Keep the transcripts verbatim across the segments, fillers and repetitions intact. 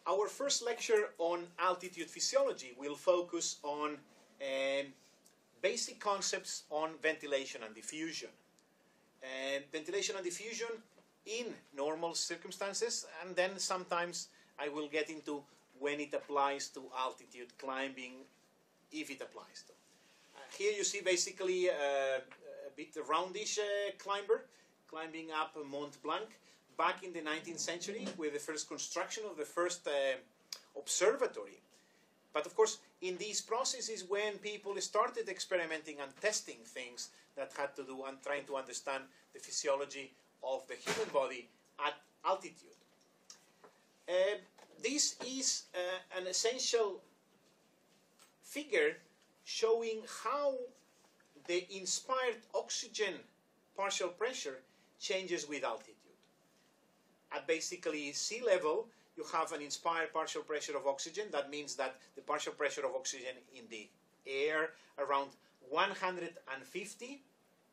Our first lecture on altitude physiology will focus on um, basic concepts on ventilation and diffusion. And ventilation and diffusion in normal circumstances, and then sometimes I will get into when it applies to altitude climbing, if it applies to. Uh, here you see basically uh, a bit roundish uh, climber climbing up Mont Blanc back in the nineteenth century with the first construction of the first uh, observatory. But of course, in these processes, when people started experimenting and testing things that had to do and trying to understand the physiology of the human body at altitude. Uh, this is uh, an essential figure showing how the inspired oxygen partial pressure changes with altitude. At basically sea level, you have an inspired partial pressure of oxygen. That means that the partial pressure of oxygen in the air around one hundred fifty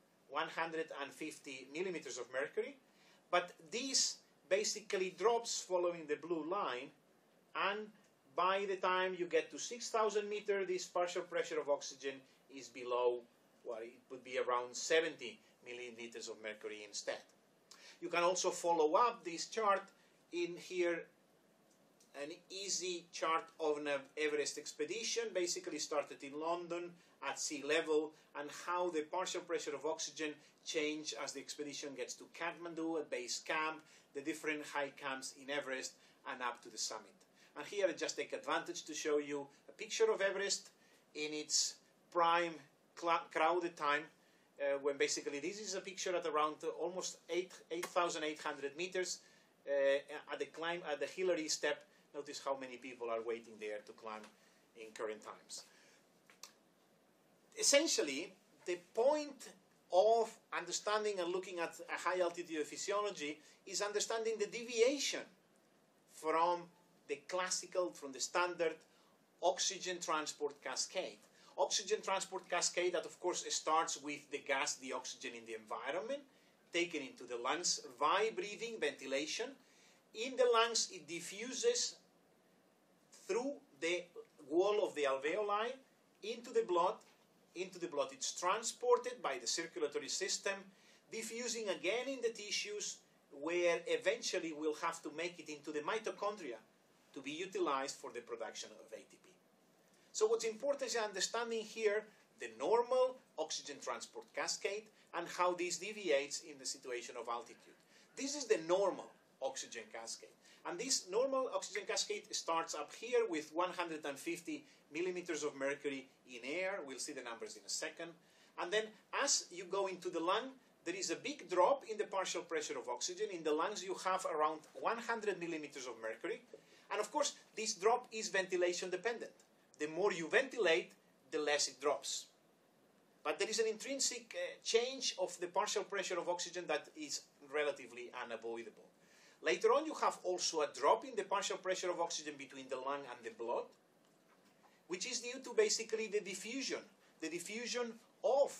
millimeters of mercury. But this basically drops following the blue line, and by the time you get to six thousand meters, this partial pressure of oxygen is below, well, it would be around seventy millimeters of mercury instead. You can also follow up this chart in here, an easy chart of an Everest expedition, basically started in London at sea level, and how the partial pressure of oxygen change as the expedition gets to Kathmandu, at base camp, the different high camps in Everest, and up to the summit. And here I just take advantage to show you a picture of Everest in its prime crowded time, uh, when basically this is a picture at around uh, almost eight thousand eight hundred meters uh, at the climb at the Hillary step. Notice how many people are waiting there to climb in current times. Essentially, the point of understanding and looking at a high altitude physiology is understanding the deviation from the classical, from the standard oxygen transport cascade. Oxygen transport cascade that of course starts with the gas, the oxygen in the environment, taken into the lungs by breathing, ventilation. In the lungs, it diffuses through the wall of the alveoli into the blood. Into the blood, it's transported by the circulatory system, diffusing again in the tissues, where eventually we'll have to make it into the mitochondria to be utilized for the production of A T P. So what's important is understanding here the normal oxygen transport cascade and how this deviates in the situation of altitude. This is the normal oxygen cascade. And this normal oxygen cascade starts up here with one hundred fifty millimeters of mercury in air. We'll see the numbers in a second. And then as you go into the lung, there is a big drop in the partial pressure of oxygen. In the lungs, you have around one hundred millimeters of mercury. And of course, this drop is ventilation dependent. The more you ventilate, the less it drops. But there is an intrinsic uh, change of the partial pressure of oxygen that is relatively unavoidable. Later on, you have also a drop in the partial pressure of oxygen between the lung and the blood, which is due to basically the diffusion, the diffusion of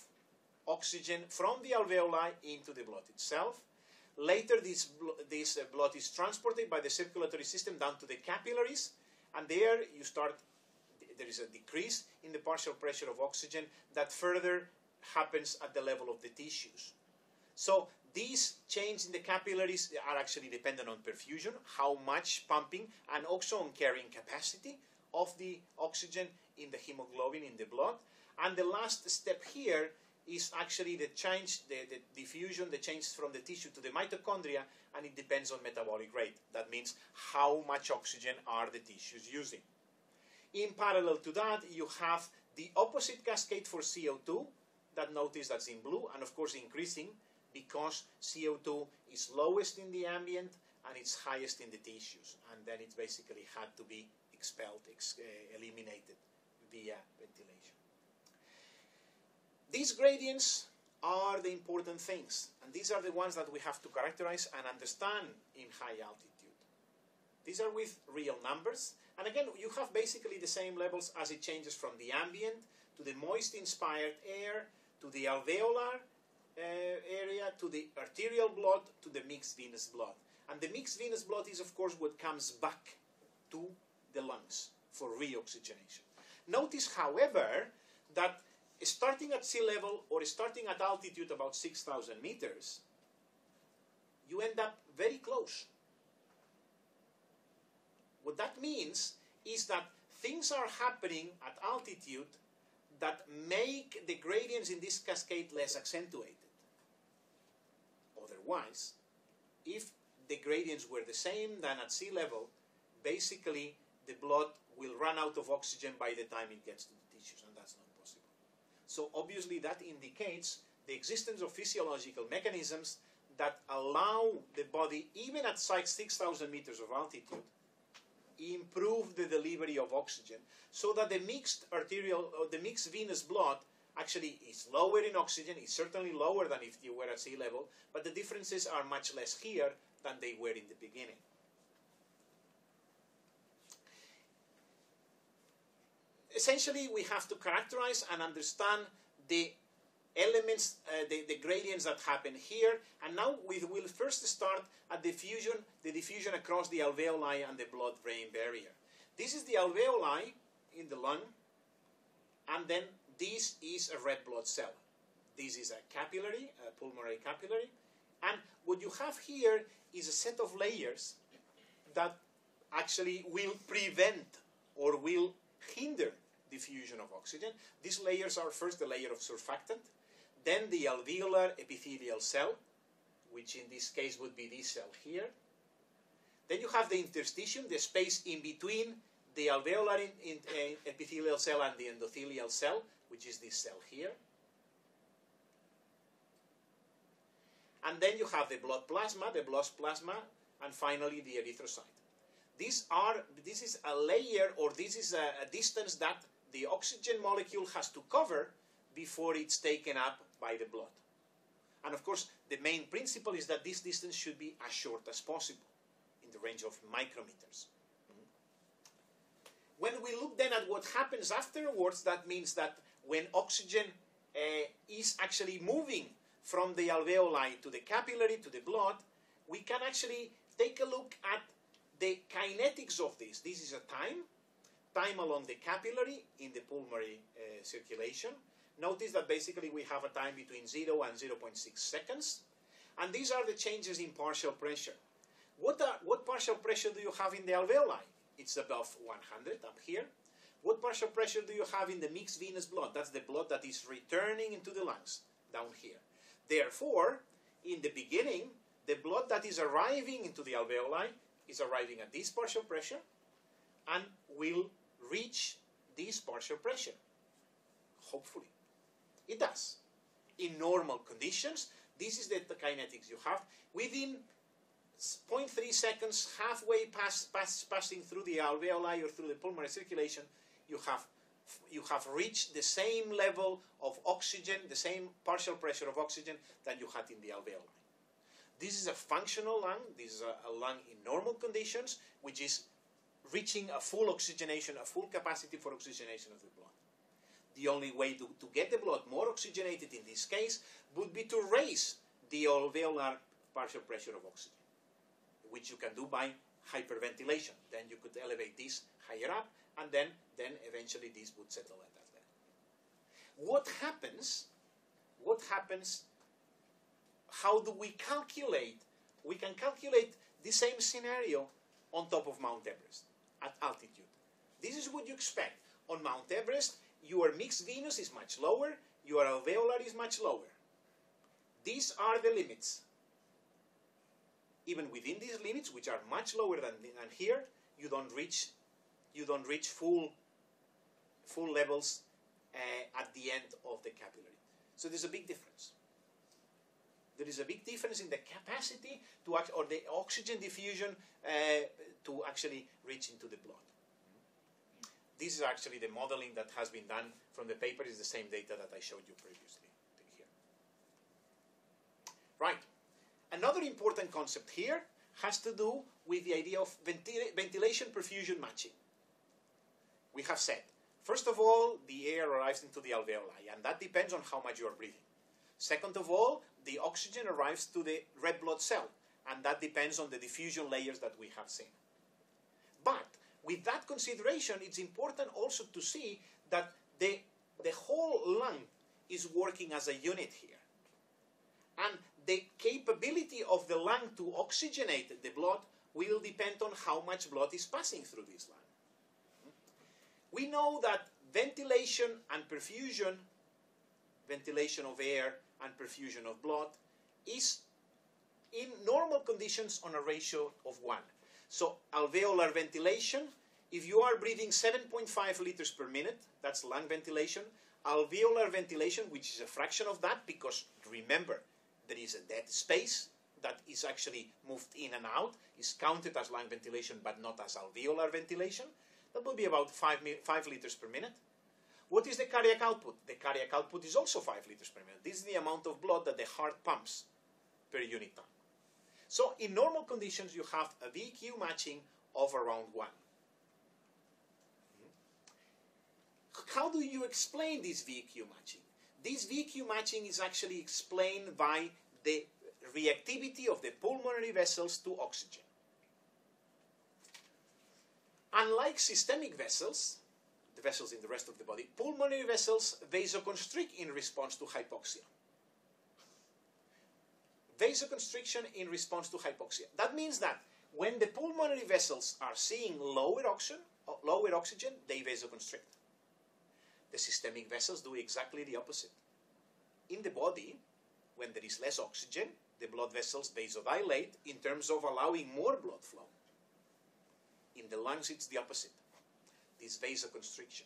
oxygen from the alveoli into the blood itself. Later, this, this uh, blood is transported by the circulatory system down to the capillaries, and there you start, there is a decrease in the partial pressure of oxygen that further happens at the level of the tissues. So these changes in the capillaries are actually dependent on perfusion, how much pumping, and also on carrying capacity of the oxygen in the hemoglobin in the blood. And the last step here is actually the change, the, the diffusion, the change from the tissue to the mitochondria, and it depends on metabolic rate. That means how much oxygen are the tissues using. In parallel to that, you have the opposite cascade for C O two, that notice that's in blue, and of course increasing, because C O two is lowest in the ambient and it's highest in the tissues, and then it basically had to be expelled, ex uh, eliminated via ventilation. These gradients are the important things, and these are the ones that we have to characterize and understand in high altitude. These are with real numbers, and again, you have basically the same levels as it changes from the ambient to the moist inspired air, to the alveolar uh, area, to the arterial blood, to the mixed venous blood. And the mixed venous blood is, of course, what comes back to the lungs for reoxygenation. Notice, however, that starting at sea level or starting at altitude about six thousand meters, you end up very close. What that means is that things are happening at altitude that make the gradients in this cascade less accentuated. Otherwise, if the gradients were the same than at sea level, basically the blood will run out of oxygen by the time it gets to the tissues, and that's not possible. So obviously that indicates the existence of physiological mechanisms that allow the body, even at six thousand meters of altitude, improve the delivery of oxygen so that the mixed arterial, or the mixed venous blood actually is lower in oxygen. It's certainly lower than if you were at sea level, but the differences are much less here than they were in the beginning. Essentially, we have to characterize and understand the elements, uh, the, the gradients that happen here, and now we will first start at diffusion, the diffusion across the alveoli and the blood-brain barrier. This is the alveoli in the lung, and then this is a red blood cell. This is a capillary, a pulmonary capillary, and what you have here is a set of layers that actually will prevent or will hinder diffusion of oxygen. These layers are first the layer of surfactant, then the alveolar epithelial cell, which in this case would be this cell here. Then you have the interstitium, the space in between the alveolar in, in, uh, epithelial cell and the endothelial cell, which is this cell here. And then you have the blood plasma, the blood plasma, and finally the erythrocyte. These are, this is a layer, or this is a, a distance that the oxygen molecule has to cover before it's taken up by the blood. And of course, the main principle is that this distance should be as short as possible, in the range of micrometers. When we look then at what happens afterwards, that means that when oxygen uh, is actually moving from the alveoli to the capillary, to the blood, we can actually take a look at the kinetics of this. This is a time, time along the capillary in the pulmonary uh, circulation. Notice that basically we have a time between zero and zero point six seconds. And these are the changes in partial pressure. What, are, what partial pressure do you have in the alveoli? It's above one hundred up here. What partial pressure do you have in the mixed venous blood? That's the blood that is returning into the lungs, down here. Therefore, in the beginning, the blood that is arriving into the alveoli is arriving at this partial pressure and will reach this partial pressure, hopefully. It does. In normal conditions, this is the, the kinetics you have. Within zero point three seconds, halfway past, past, passing through the alveoli or through the pulmonary circulation, you have, you have reached the same level of oxygen, the same partial pressure of oxygen that you had in the alveoli. This is a functional lung. This is a, a lung in normal conditions, which is reaching a full oxygenation, a full capacity for oxygenation of the blood. The only way to, to get the blood more oxygenated in this case would be to raise the alveolar partial pressure of oxygen, which you can do by hyperventilation. Then you could elevate this higher up, and then, then eventually this would settle at that level. What happens, what happens, how do we calculate? We can calculate the same scenario on top of Mount Everest at altitude. This is what you expect. On Mount Everest, your mixed venous is much lower, your alveolar is much lower. These are the limits. Even within these limits, which are much lower than, than here, you don't reach, you don't reach full, full levels uh, at the end of the capillary. So there's a big difference. There is a big difference in the capacity to act, or the oxygen diffusion uh, to actually reach into the blood. This is actually the modeling that has been done from the paper. Is the same data that I showed you previously here. Right. Another important concept here has to do with the idea of ventila ventilation perfusion matching. We have said, first of all, the air arrives into the alveoli, and that depends on how much you are breathing. Second of all, the oxygen arrives to the red blood cell, and that depends on the diffusion layers that we have seen. But with that consideration, it's important also to see that the, the whole lung is working as a unit here. And the capability of the lung to oxygenate the blood will depend on how much blood is passing through this lung. We know that ventilation and perfusion, ventilation of air and perfusion of blood, is in normal conditions on a ratio of one. So alveolar ventilation, if you are breathing seven point five liters per minute, that's lung ventilation. Alveolar ventilation, which is a fraction of that, because remember, there is a dead space that is actually moved in and out, is counted as lung ventilation but not as alveolar ventilation. That will be about five, five liters per minute. What is the cardiac output? The cardiac output is also five liters per minute. This is the amount of blood that the heart pumps per unit time. So in normal conditions, you have a V Q matching of around one. How do you explain this V Q matching? This V Q matching is actually explained by the reactivity of the pulmonary vessels to oxygen. Unlike systemic vessels, the vessels in the rest of the body, pulmonary vessels vasoconstrict in response to hypoxia. Vasoconstriction in response to hypoxia. That means that when the pulmonary vessels are seeing lower oxygen, lower oxygen, they vasoconstrict. The systemic vessels do exactly the opposite. In the body, when there is less oxygen, the blood vessels vasodilate in terms of allowing more blood flow. In the lungs, it's the opposite. This vasoconstriction.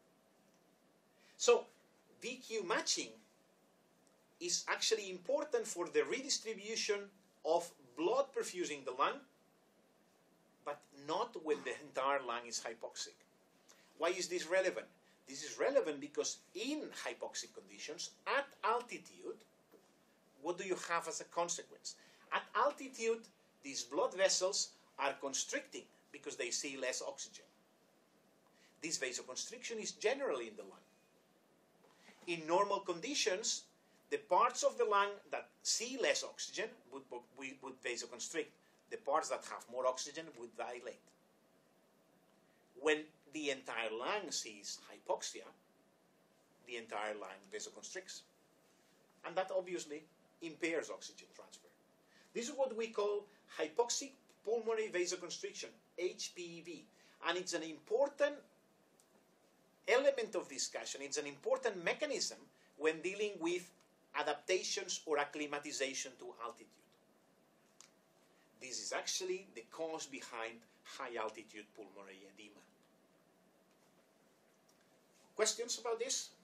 So, V Q matching is actually important for the redistribution of blood perfusing the lung, but not when the entire lung is hypoxic. Why is this relevant? This is relevant because in hypoxic conditions, at altitude, what do you have as a consequence? At altitude, these blood vessels are constricting because they see less oxygen. This vasoconstriction is generally in the lung. In normal conditions, the parts of the lung that see less oxygen would, would, would vasoconstrict. The parts that have more oxygen would dilate. When the entire lung sees hypoxia, the entire lung vasoconstricts. And that obviously impairs oxygen transfer. This is what we call hypoxic pulmonary vasoconstriction, H P V. And it's an important element of discussion. It's an important mechanism when dealing with adaptations or acclimatization to altitude. This is actually the cause behind high altitude pulmonary edema. Questions about this?